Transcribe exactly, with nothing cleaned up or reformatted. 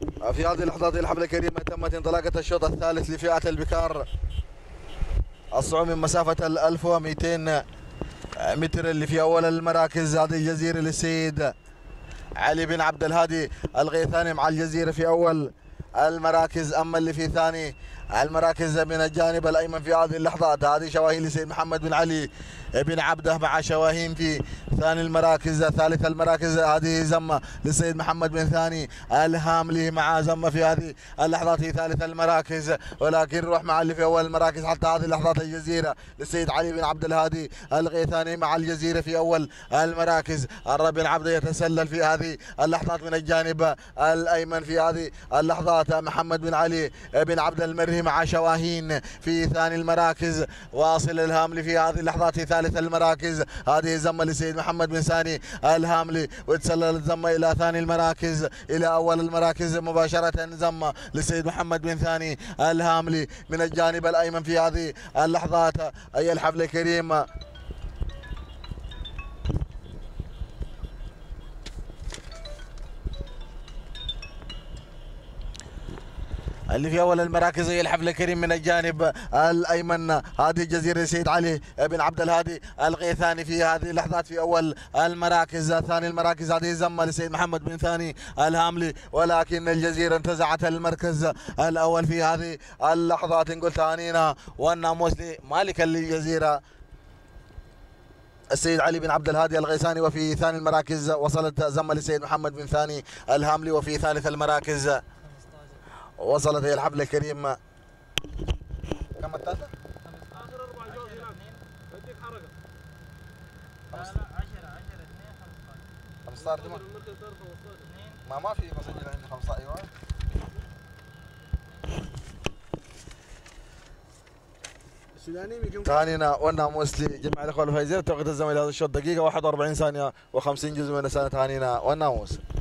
في هذه اللحظات الحفل الكريمة تمت انطلاقة الشوط الثالث لفئة البكار الصعود من مسافة ال ألف ومئتين متر اللي في أول المراكز. هذه الجزيرة للسيد علي بن عبد الهادي الغيثاني مع الجزيرة في أول المراكز. أما اللي في ثاني المراكز من الجانب الأيمن في هذه اللحظات هذه شواهين لسيد محمد بن علي بن عبده مع شواهين في ثاني المراكز. ثالث المراكز هذه زمة للسيد محمد بن ثاني الهاملي مع زمة في هذه اللحظات في ثالث المراكز. ولكن نروح مع اللي في أول المراكز حتى هذه اللحظات الجزيرة للسيد علي بن عبد الهادي الغيثاني مع الجزيرة في أول المراكز. الرب بن عبده يتسلل في هذه اللحظات من الجانب الأيمن في هذه اللحظات محمد بن علي بن عبد المري مع شواهين في ثاني المراكز. واصل الهاملي في هذه اللحظات في ثالث المراكز. هذه زمة لسيد محمد بن ثاني الهاملي وتسللت زمة إلى ثاني المراكز إلى أول المراكز مباشرة. زمة لسيد محمد بن ثاني الهاملي من الجانب الأيمن في هذه اللحظات. أي الحفل الكريم اللي في اول المراكز. هي الحفل الكريم من الجانب الايمن هذه جزيره سيد علي بن عبد الهادي الغيثاني في هذه اللحظات في اول المراكز. ثاني المراكز هذه زمه لسيد محمد بن ثاني الهاملي ولكن الجزيره انتزعت المركز الاول في هذه اللحظات. نقول تهانينا والناموس لمالك الجزيره السيد علي بن عبد الهادي الغيثاني. وفي ثاني المراكز وصلت زمه لسيد محمد بن ثاني الهاملي. وفي ثالث المراكز وصلت هي الحفل الكريم كم الثالثة؟ خمسة عشر أربعة جوز هناك بديك حركة. لا لا عشرة عشرة اثنين خمسة عشر. خمسة عشر ما ما في مسجل عندي خمسة. ايوه تهانينا والناموس لجميع الاخوه الفايزين. توقيت الزمن لهذا الشوط دقيقة واحد وأربعين ثانية وخمسين جزء من سنة. تهانينا والناموس.